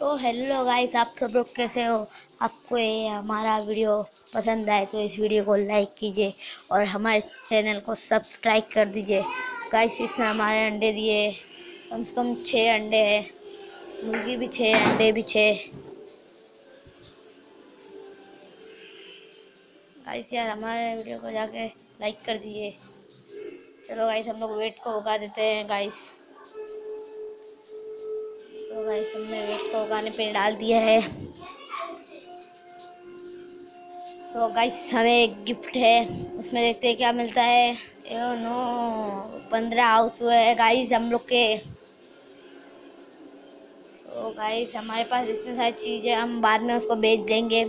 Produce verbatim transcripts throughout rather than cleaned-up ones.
So hello guys, आप सब लोग कैसे हो। आपको ये हमारा वीडियो पसंद आए तो इस वीडियो को लाइक कीजिए और हमारे चैनल को सब्सक्राइब कर दीजिए। गाइस इसने हमारे अंडे दिए, कम से कम छः अंडे हैं, मुर्गी भी छः, अंडे भी छः। गाइस यार हमारे वीडियो को जाके लाइक कर दीजिए। चलो गाइस हम लोग वेट को उगा देते हैं गाइस। तो गाइस हमने वेट को उगाने पे डाल दिया है। सो गाइस हमें एक गिफ्ट है, उसमें देखते हैं क्या मिलता है। ओ नो, पंद्रह हाउस हुए हैं गाइस हम लोग के। सो गाइस हमारे पास इतनी सारी चीज़ है, हम बाद में उसको बेच देंगे।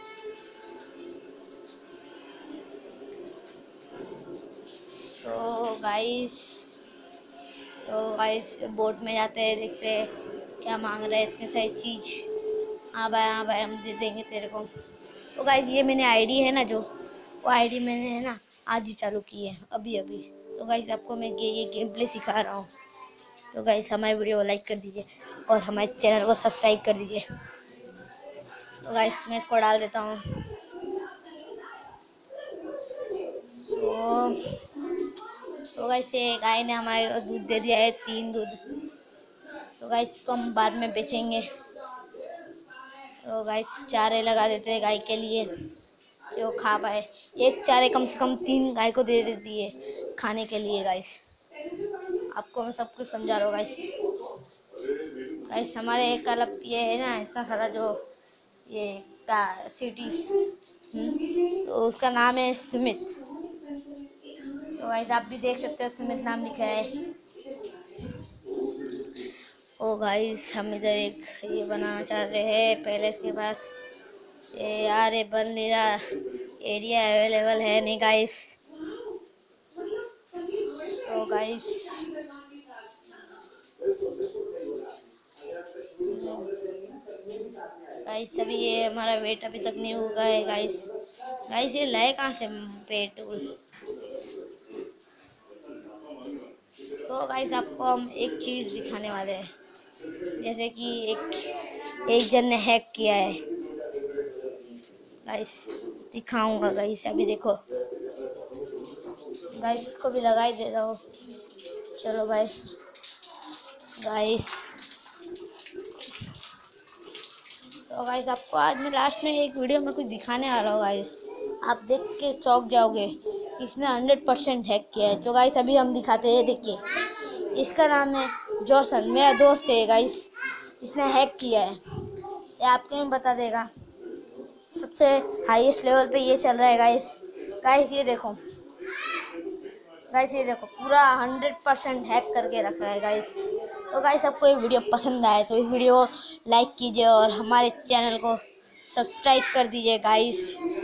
सो गाइस तो गाइस बोट में जाते हैं, देखते हैं क्या मांग रहे हैं। इतनी सारी चीज़। हाँ भाई हाँ भाई हम दे देंगे तेरे को। तो गाइस ये मैंने आईडी है ना, जो वो आईडी मैंने है ना आज ही चालू की है, अभी अभी। तो गाइस आपको मैं ये ये गेम प्ले सिखा रहा हूँ। तो गाइस हमारे वीडियो को लाइक कर दीजिए और हमारे चैनल को सब्सक्राइब कर दीजिए। तो गाइस मैं इसको डाल देता हूँ। तो तो गाइस ये गाय ने हमारे को दूध दे दिया है, तीन दूध। तो गाइस इसको हम बाद में बेचेंगे। तो गाइस चारे लगा देते हैं गाय के लिए, जो खा पाए। एक चारे कम से कम तीन गाय को दे देती है खाने के लिए गाइस। आपको मैं सब कुछ समझा रहा हूँ गाइस। गाइस हमारे एक क्लब ये है ना, इतना सारा जो ये का सिटीज, तो उसका नाम है सुमित। तो गाइस आप भी देख सकते हो, सुमित नाम लिखा है। ओ गाइस हम इधर एक ये बनाना चाह रहे हैं पैलेस के पास। ये यार ये बन नहीं रहा, एरिया अवेलेबल है नहीं गाइस। तो गाइस गाइस अभी ये हमारा वेट अभी तक नहीं हुआ है गाइस। गाइस ये लाए कहाँ से पेट। तो गाइस आपको हम एक चीज़ दिखाने वाले हैं, जैसे कि एक एक जन ने हैक किया है गाइस। दिखाऊंगा गाइस, अभी देखो गाइस, इसको भी लगा ही दे रहा हूँ। चलो भाई गाइस। तो गाइस आपको आज मैं लास्ट में एक वीडियो में कुछ दिखाने आ रहा हूँ गाइस, आप देख के चौंक जाओगे। इसने हंड्रेड परसेंट हैक किया है। तो गाइस अभी हम दिखाते हैं, देखिए इसका नाम है जॉसन, मेरा दोस्त है गाइस। इसने हैक किया है, ये आपको मैं बता देगा। सबसे हाईएस्ट लेवल पे ये चल रहा है गाइस। गाइस ये देखो गाइस, ये देखो पूरा हंड्रेड परसेंट हैक करके रख रहा है गाइस। तो गाइस आपको ये वीडियो पसंद आए तो इस वीडियो को लाइक कीजिए और हमारे चैनल को सब्सक्राइब कर दीजिए गाइस।